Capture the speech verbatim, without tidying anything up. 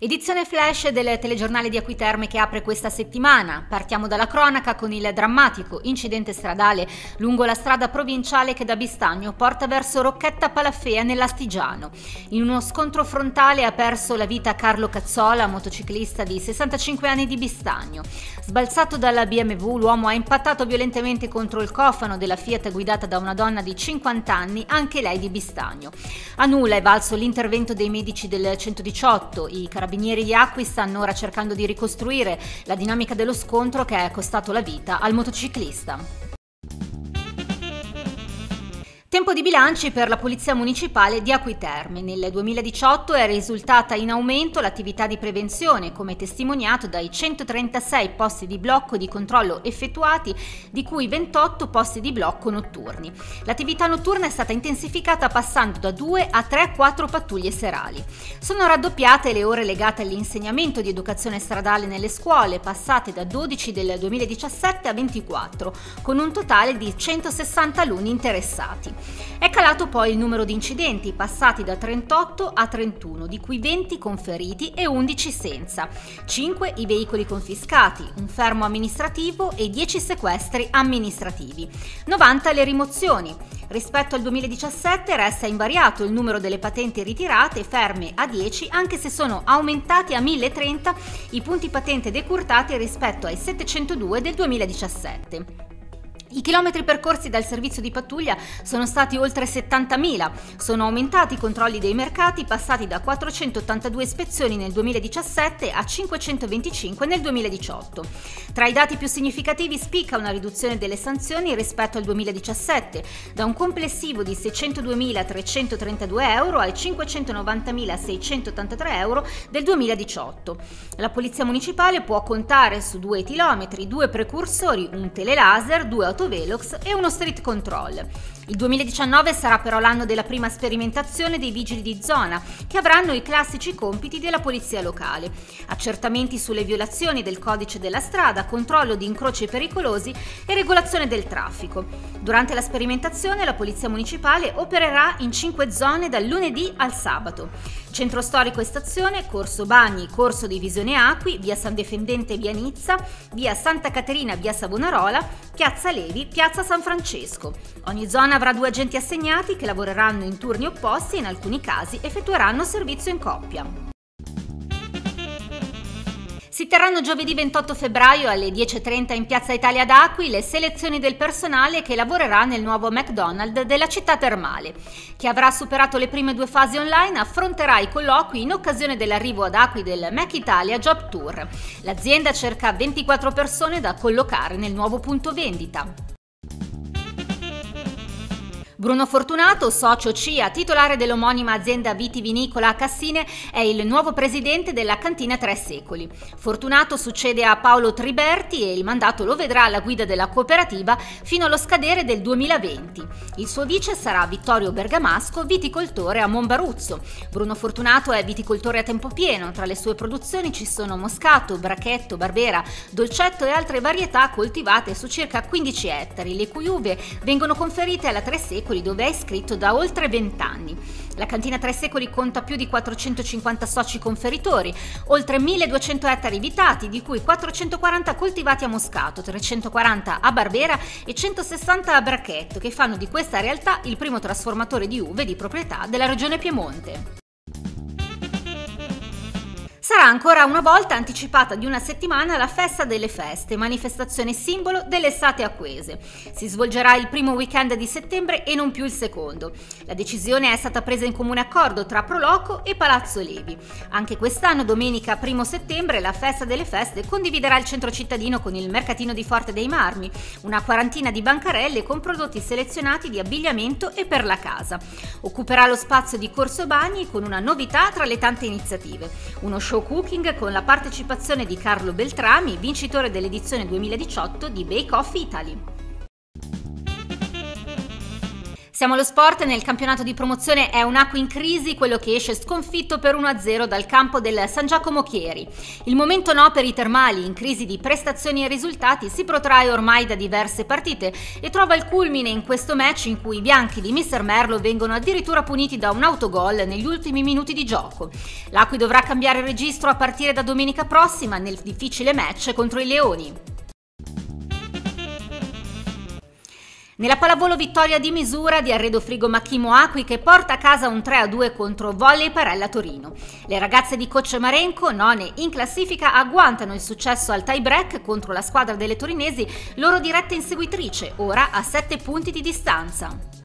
Edizione flash del telegiornale di Acquiterme che apre questa settimana. Partiamo dalla cronaca con il drammatico incidente stradale lungo la strada provinciale che da Bistagno porta verso Rocchetta Palafea nell'Astigiano. In uno scontro frontale ha perso la vita Carlo Cazzola, motociclista di sessantacinque anni di Bistagno. Sbalzato dalla B M W, l'uomo ha impattato violentemente contro il cofano della Fiat guidata da una donna di cinquanta anni, anche lei di Bistagno. A nulla è valso l'intervento dei medici del centodiciotto. I carabinieri I carabinieri di Acqui stanno ora cercando di ricostruire la dinamica dello scontro che è costato la vita al motociclista. Tempo di bilanci per la Polizia Municipale di Acquiterme. Nel duemiladiciotto è risultata in aumento l'attività di prevenzione, come testimoniato dai centotrentasei posti di blocco di controllo effettuati, di cui ventotto posti di blocco notturni. L'attività notturna è stata intensificata passando da due a tre a quattro pattuglie serali. Sono raddoppiate le ore legate all'insegnamento di educazione stradale nelle scuole, passate da dodici del duemiladiciassette a ventiquattro, con un totale di centosessanta alunni interessati. È calato poi il numero di incidenti, passati da trentotto a trentuno, di cui venti con feriti e undici senza, cinque i veicoli confiscati, un fermo amministrativo e dieci sequestri amministrativi, novanta le rimozioni. Rispetto al duemiladiciassette resta invariato il numero delle patenti ritirate, ferme a dieci, anche se sono aumentati a mille trenta i punti patente decurtati rispetto ai settecentodue del duemiladiciassette. I chilometri percorsi dal servizio di pattuglia sono stati oltre settantamila, sono aumentati i controlli dei mercati, passati da quattrocentottantadue ispezioni nel duemiladiciassette a cinquecentoventicinque nel duemiladiciotto. Tra i dati più significativi spicca una riduzione delle sanzioni rispetto al duemiladiciassette, da un complessivo di seicentoduemilatrecentotrentadue euro ai cinquecentonovantamila seicentottantatré euro del duemiladiciotto. La Polizia Municipale può contare su due etilometri, due precursori, un telelaser, due autovelox e uno street control. Il duemiladiciannove sarà però l'anno della prima sperimentazione dei vigili di zona, che avranno i classici compiti della polizia locale: accertamenti sulle violazioni del codice della strada, controllo di incroci pericolosi e regolazione del traffico. Durante la sperimentazione la polizia municipale opererà in cinque zone dal lunedì al sabato: Centro Storico e Stazione, Corso Bagni, Corso Divisione Acqui, Via San Defendente, Via Nizza, Via Santa Caterina, Via Savonarola, Piazza Levi, Piazza San Francesco. Ogni zona avrà due agenti assegnati che lavoreranno in turni opposti e in alcuni casi effettueranno servizio in coppia. Si terranno giovedì ventotto febbraio alle dieci e trenta in Piazza Italia d'Acqui le selezioni del personale che lavorerà nel nuovo McDonald's della città termale. Chi avrà superato le prime due fasi online affronterà i colloqui in occasione dell'arrivo ad Acqui del Mac Italia Job Tour. L'azienda cerca ventiquattro persone da collocare nel nuovo punto vendita. Bruno Fortunato, socio C I A, titolare dell'omonima azienda vitivinicola a Cassine, è il nuovo presidente della Cantina Tre Secoli. Fortunato succede a Paolo Triberti e il mandato lo vedrà alla guida della cooperativa fino allo scadere del duemilaventi. Il suo vice sarà Vittorio Bergamasco, viticoltore a Monbaruzzo. Bruno Fortunato è viticoltore a tempo pieno. Tra le sue produzioni ci sono Moscato, Brachetto, Barbera, Dolcetto e altre varietà coltivate su circa quindici ettari, le cui uve vengono conferite alla Tre Secoli, dove è iscritto da oltre vent'anni. La Cantina Tre Secoli conta più di quattrocentocinquanta soci conferitori, oltre milleduecento ettari vitati, di cui quattrocentoquaranta coltivati a Moscato, trecentoquaranta a Barbera e centosessanta a Brachetto, che fanno di questa realtà il primo trasformatore di uve di proprietà della regione Piemonte. Sarà ancora una volta anticipata di una settimana la Festa delle Feste, manifestazione simbolo dell'estate acquese. Si svolgerà il primo weekend di settembre e non più il secondo. La decisione è stata presa in comune accordo tra Proloco e Palazzo Levi. Anche quest'anno, domenica primo settembre, la Festa delle Feste condividerà il centro cittadino con il mercatino di Forte dei Marmi, una quarantina di bancarelle con prodotti selezionati di abbigliamento e per la casa. Occuperà lo spazio di Corso Bagni con una novità tra le tante iniziative: uno show cooking con la partecipazione di Carlo Beltrami, vincitore dell'edizione duemiladiciotto di Bake Off Italy. Siamo allo sport. Nel campionato di promozione è un Acqui in crisi quello che esce sconfitto per uno a zero dal campo del San Giacomo Chieri. Il momento no per i termali, in crisi di prestazioni e risultati, si protrae ormai da diverse partite e trova il culmine in questo match in cui i bianchi di mister Merlo vengono addirittura puniti da un autogol negli ultimi minuti di gioco. L'Acqui dovrà cambiare registro a partire da domenica prossima nel difficile match contro i Leoni. Nella pallavolo vittoria di misura di Arredo Frigo Machimo Acqui che porta a casa un tre a due contro Volley Parella Torino. Le ragazze di coach Marenco, none in classifica, agguantano il successo al tie break contro la squadra delle torinesi, loro diretta inseguitrice, ora a sette punti di distanza.